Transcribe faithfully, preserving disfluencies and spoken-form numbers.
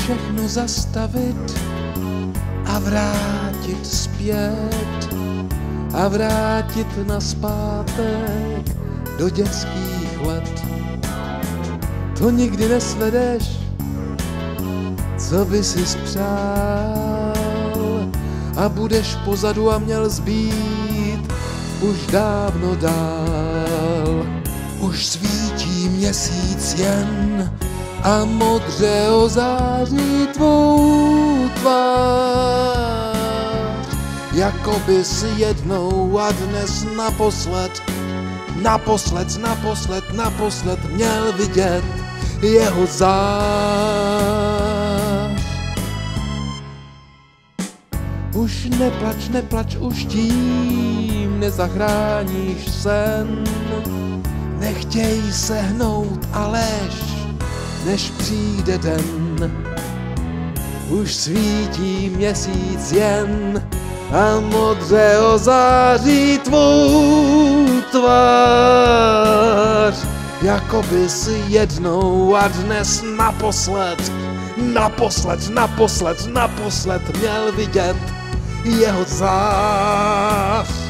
všechno zastavit a vrátit zpět a vrátit nazpátek do dětských let. To nikdy nesvedeš, co by si spřál, a budeš pozadu a měl zbýt už dávno dál. Už svítí měsíc jen a modře ozáří tvou tvář, jako bys jednou a dnes naposled, naposled, naposled, naposled měl vidět jeho zář. Už neplač, neplač, už tím nezachráníš sen. Nechtěj sehnout a lež, než přijde den. Už svítí měsíc jen a modře ozáří tvou tvář, jako bys jednou a dnes naposled, naposled, naposled, naposled měl vidět jeho zář.